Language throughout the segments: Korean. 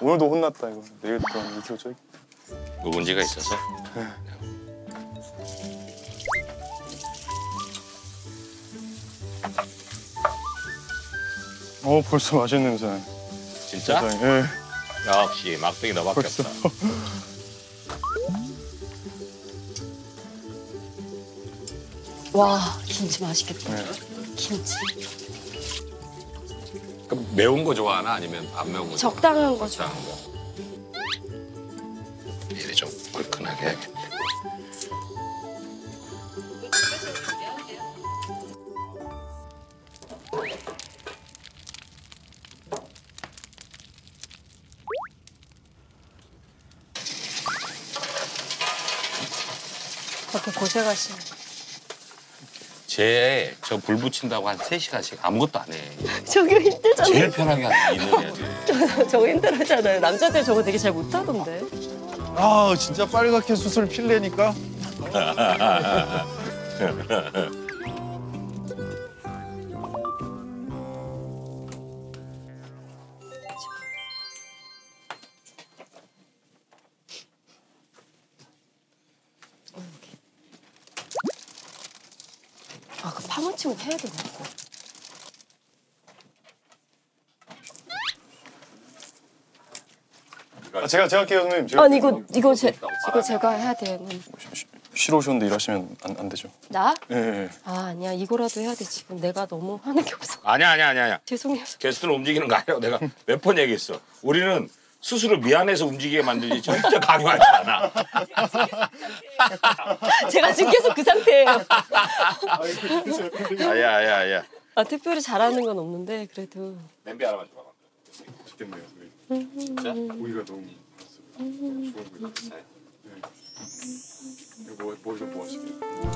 오늘도 혼났다 이거. 내일 또 2kg 쪄. 묵은지가 있어서. 벌써 맛있는 냄새 나네. 진짜? 예. 역시 막둥이 너밖에 벌써. 없다. 와, 김치 맛있겠다. 네. 김치. 그럼 매운 거 좋아하나 아니면 안 매운 거 좋아하나? 적당한 거 좋아. 적당한 거. 미리 좀 얼큰하게 해야겠네. 그렇게 고생하시네. 저 불 붙인다고 한 3시간씩 아무것도 안 해. 저거 힘들잖아요. 제일 편하게 있는 애들. 저거 힘들었잖아요. 남자들 저거 되게 잘 못하던데. 아 진짜 빨갛게 수술 필래니까. 아, 그 파무침을 해야 되나? 제가 할게요 선생님. 아니 이거 제가 해야 돼요. 쉬러 오셨는데 일하시면 안 되죠. 나? 예. 아, 아니야. 이거라도 해야 돼. 지금 내가 너무 하는 게 없어. 아니야. 죄송해요. 게스트는 움직이는 거 아니라고 내가 몇 번 얘기했어. 우리는 스스로 미안해서 움직이게 만들지 절대 강요하지 않아. 제가 지금 계속 그 상태예요. 아야. 아, 특별히 잘하는 건 없는데 그래도. 냄비 하나만 줘봐. 맛있겠네요. 진짜? 고기가 너무 좋은 거. 이거 뭐 하시게요?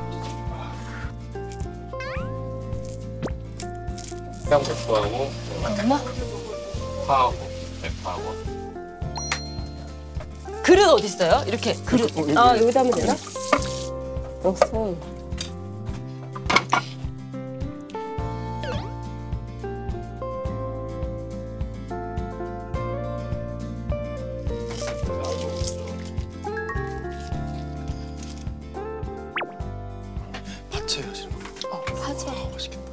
평백수하고 엄마? 파하고 대파하고. 그릇 어디 있어요? 이렇게 그릇. 아, 여기다 하면 되나? 없어. 파채 하시는 거. 파채. 맛있겠다.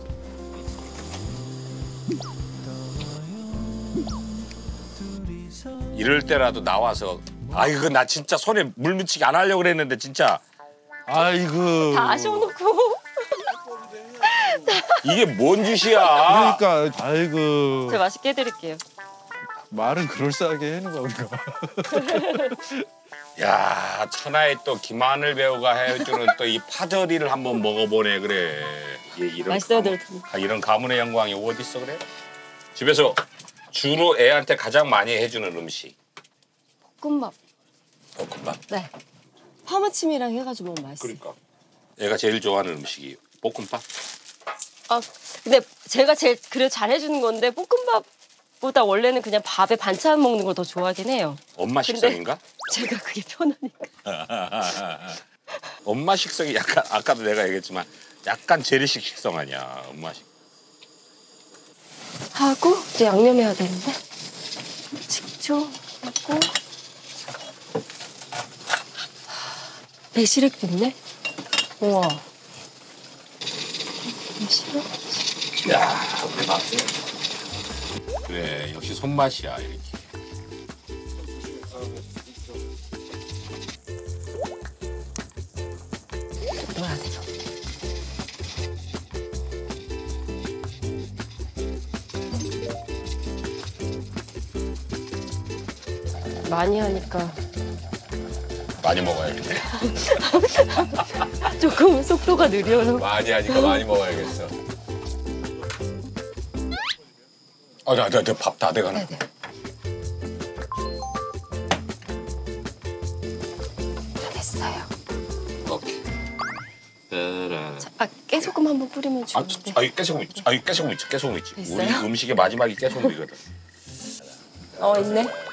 이럴 때라도 나와서 이거 나 진짜 손에 물 묻히게 안 하려고 그랬는데 진짜 아이고. 다 아쉬워놓고. 이게 뭔 짓이야. 그러니까 아이고. 제가 맛있게 해드릴게요. 말은 그럴싸하게 해는 거야 우리가. 야, 천하에 또 김하늘 배우가 해주는 또 이 파절이를 한번 먹어보네 그래. 이런 맛있어야 될 텐데. 이런 가문의 영광이 어디 있어 그래? 집에서 주로 애한테 가장 많이 해주는 음식. 볶음밥. 볶음밥. 네. 파무침이랑 해가지고 먹으면 맛있어요. 그러니까. 얘가 제일 좋아하는 음식이 볶음밥. 아, 근데 제가 제일 그래도 잘해주는 건데 볶음밥보다 원래는 그냥 밥에 반찬 먹는 걸 더 좋아하긴 해요. 엄마 식성인가? 제가 그게 편하니까. 엄마 식성이 약간 아까도 내가 얘기했지만 약간 재래식 식성 아니야 엄마식. 하고 이제 양념해야 되는데 식초 하고 매실액도 있네. 우와. 매실액? 야, 우리 맛. 그래 역시 손맛이야 이렇게. 넣어야 돼요. 많이 하니까 많이 먹어야겠네. 조금 속도가 느려요. 많이 하니까 많이 먹어야겠어. 나 밥 다 돼가네. 네네. 다 됐어요. 오케이. 아, 깨소금 한번 뿌리면 좋은데. 깨소금 있지. 깨소금 있지. 있어요? 우리 음식의 마지막이 깨소금이거든. 있네.